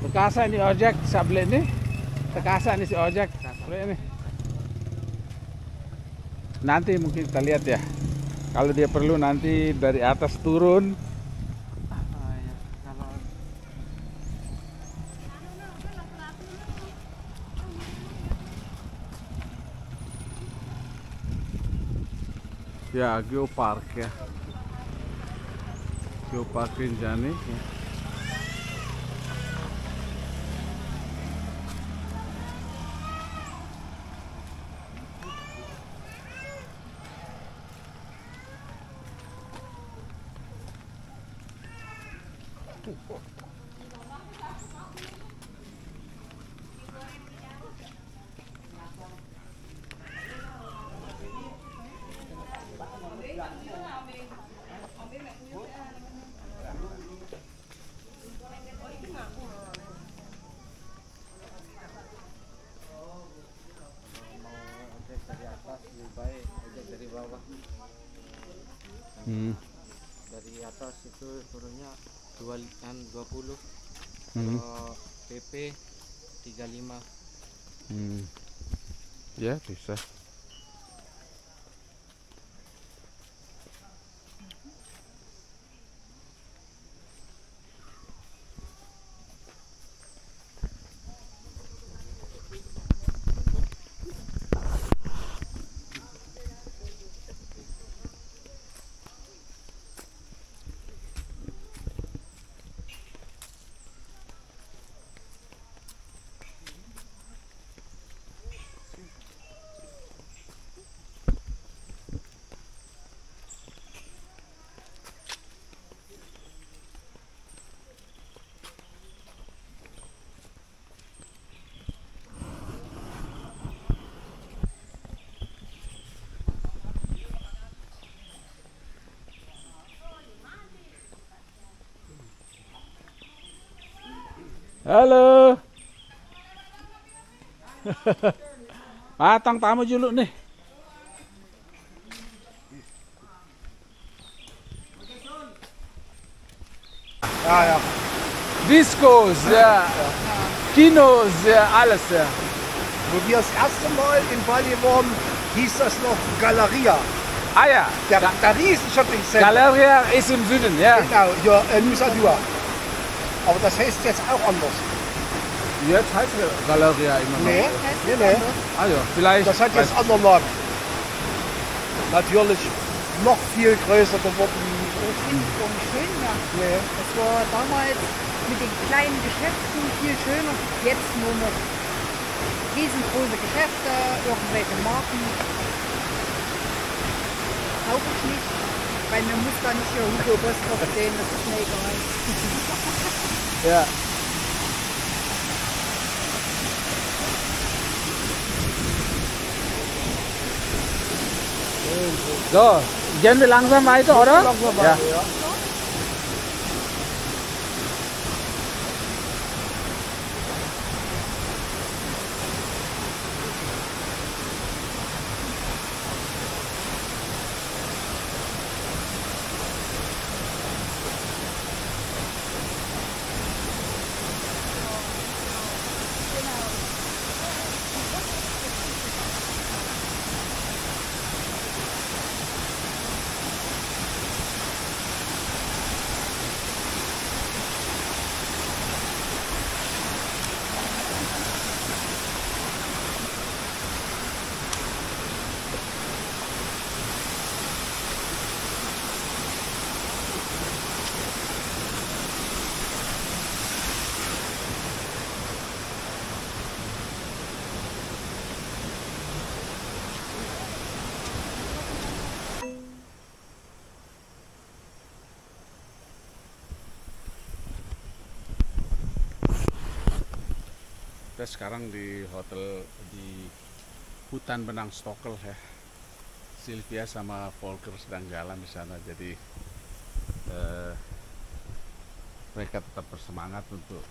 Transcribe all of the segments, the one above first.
Tekasa ini ojek sebelah ini. Tekasa ini si ojek sebelah ini. Nanti mungkin kita lihat ya. Kalau dia perlu nanti dari atas turun. Ya, Geopark ya. Geopark Rinjani ya. Dari atas itu turunnya 20, kalau PP 35. Ya bisa. Halo. Matang tamu dulu nih. Ja. Discos, ja. Kinos, ja, alles, ja. Wo wir das erste Mal in Bali waren, hieß das noch Galeria. Ah ja, Der riesen Shopping-Center. Galeria ist im Süden, ja. Genau, hier in Nusa Dua. Aber das heißt jetzt auch anders. Jetzt heißt Galeria immer noch. Nee. Ah ja, vielleicht. Das hat jetzt anderen Namen. Natürlich noch viel größer geworden. Das finde ich auch nicht schön mehr. Nee. Das war damals mit den kleinen Geschäften viel schöner. Jetzt nur noch riesengroße Geschäfte, irgendwelche Marken. Kaufe ich nicht, weil mir muss da nicht hier Hugo Boss drauf sehen, das ist mir egal. Ja. So, gehen wir langsam weiter, oder? Langsam weiter, ja. Kita sekarang di hotel di Hutan Benang Stokel ya. Sylvia sama Volker sedang jalan di sana, jadi mereka tetap bersemangat untuk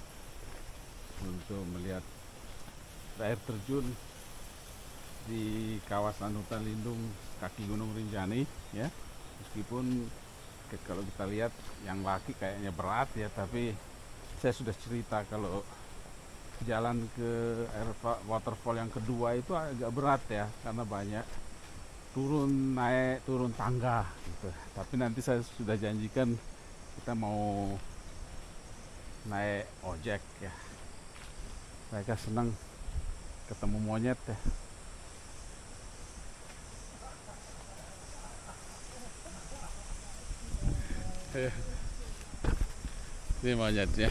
melihat air terjun di kawasan hutan lindung kaki Gunung Rinjani ya. Meskipun kalau kita lihat yang laki kayaknya berat ya, tapi saya sudah cerita kalau jalan ke air waterfall yang kedua itu agak berat ya, karena banyak turun naik turun tangga gitu. Tapi nanti saya sudah janjikan kita mau naik ojek ya. Mereka senang ketemu monyet ya. Ini monyetnya.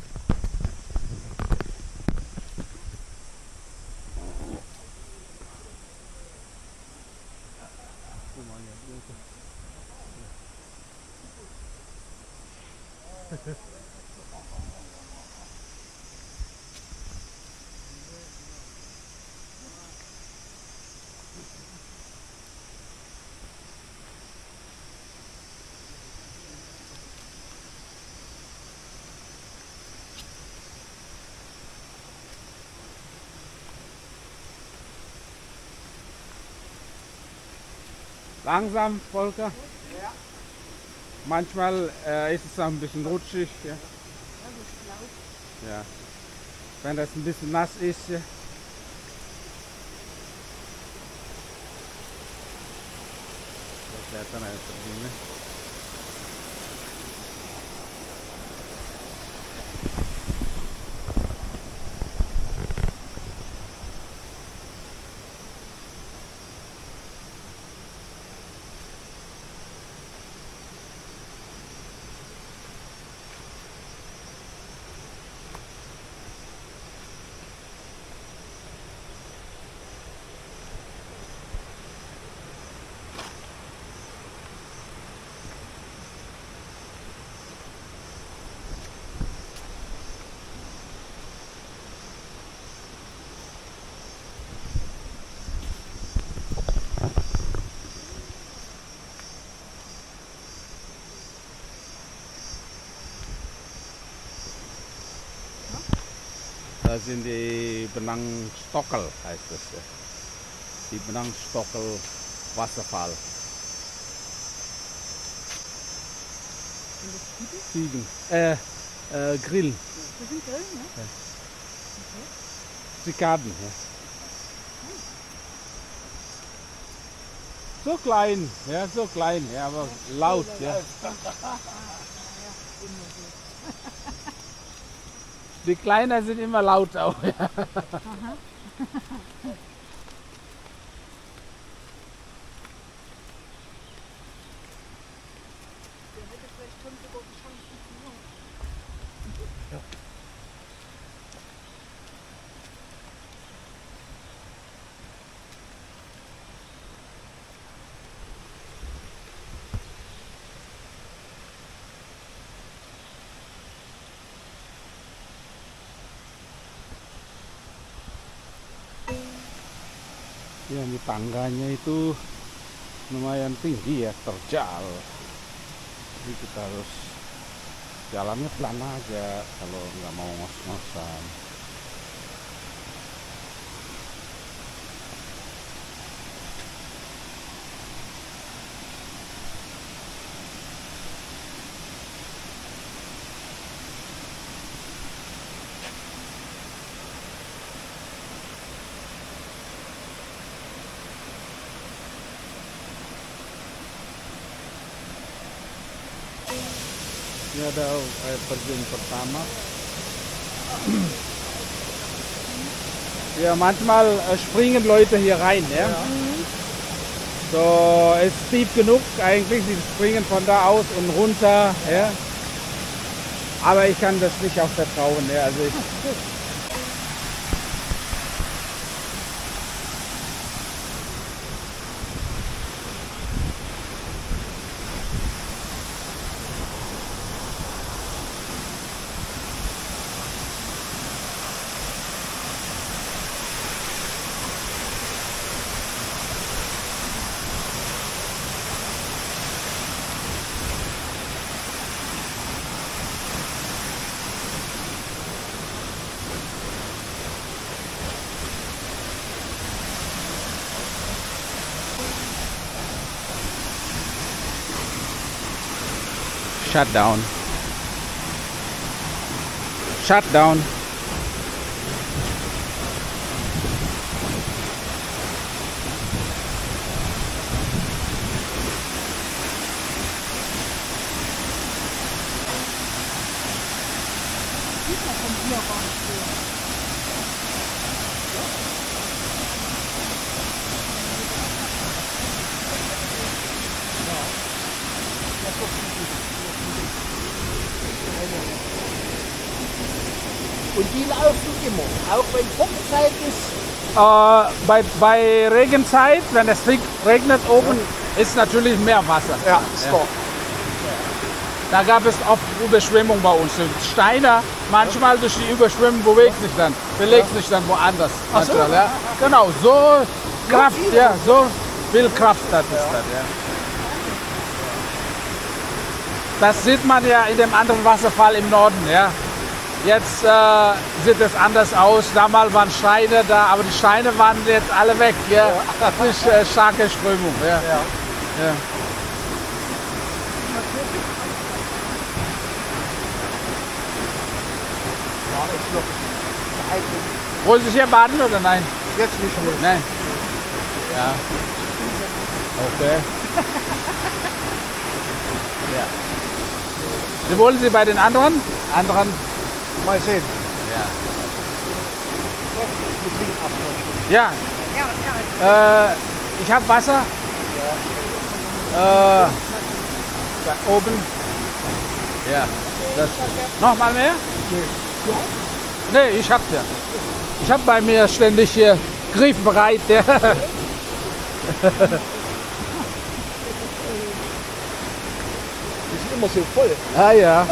Langsam, Volker. Ja. Manchmal ist es auch ein bisschen rutschig. Ja. Ja, das ist laut. Ja. Wenn das ein bisschen nass ist. Ja. Das wäre dann ein Problem. Da sind die Benang-Stockel, heißt es. Ja. Die Benang-Stockel Wasserfall. Und das Titel? Ziegen. Grill. Das sind Grillen, ne? Ja. Okay. Zikaden. Ja. So klein, ja, so klein, ja, aber laut, ja. Die Kleiner sind immer laut auch. Ja. Aha. Ya, ini tangganya itu lumayan tinggi ya, terjal. Jadi kita harus jalannya pelan aja kalau nggak mau ngos-ngosan. Ini ada air terjun pertama. Ja, manchmal springen Leute hier rein, ja. So, es ist tief genug eigentlich, sie springen von da aus und runter, ja. Aber ich kann das nicht auch vertrauen, ja. Also ich, shut down. Shutdown. Und die laufen immer, auch wenn Hochzeit ist. Bei Regenzeit, wenn es regnet oben, ist natürlich mehr Wasser. Ja, ist doch. Da gab es oft Überschwemmung bei uns. Steine, manchmal durch die Überschwemmung bewegt sich dann woanders. Ach so. Ja. Genau, so Kraft, viel? ja, so viel Kraft hat es dann. Ja. Das sieht man ja in dem anderen Wasserfall im Norden. Ja. Jetzt sieht es anders aus. Damals waren Steine da, aber die Steine waren jetzt alle weg. Ja. Durch starke Strömung. Ja. Ja. Ja. Ja, ist noch verhalten. Wollen Sie hier baden oder nein? Jetzt nicht mehr. Nein. Ja. Okay. Ja. Sie wollen Sie bei den anderen? Mal sehen. Ja. Mit Ding abwischen. Ja, Ja, ja. ich habe Wasser. Da oben. Ja. Das. Noch mal mehr? Nee, ich hab ja. Ich habe bei mir ständig hier griffbereit. Ja. Die sind immer so voll. Ah ja.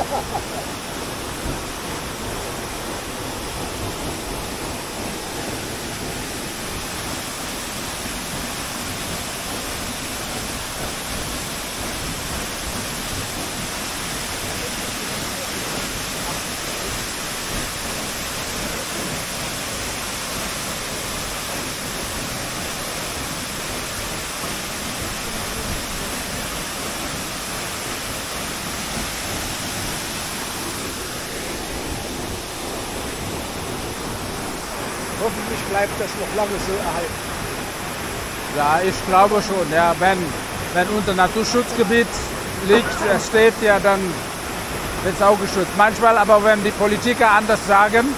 Hoffentlich bleibt das noch lange so erhalten. Ja, ich glaube schon. Ja, wenn unser Naturschutzgebiet steht, ja, dann wird es auch geschützt. Manchmal aber, wenn die Politiker anders sagen,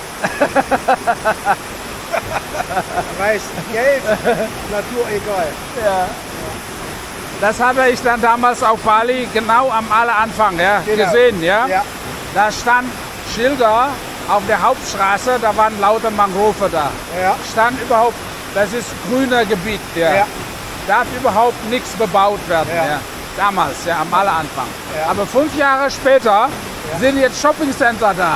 Reißt Geld, Natur egal. ja. Das habe ich dann damals auf Bali genau am Anfang Genau. gesehen. Ja? Ja. Da stand Schilder auf der Hauptstraße, da waren lauter Mangrove da. Ja. Stand überhaupt, das ist grüner Gebiet. Ja. Ja. Darf überhaupt nichts bebaut werden. Ja. Ja. Damals, ja, am Anfang. Ja. Aber 5 Jahre später sind jetzt Shoppingcenter da.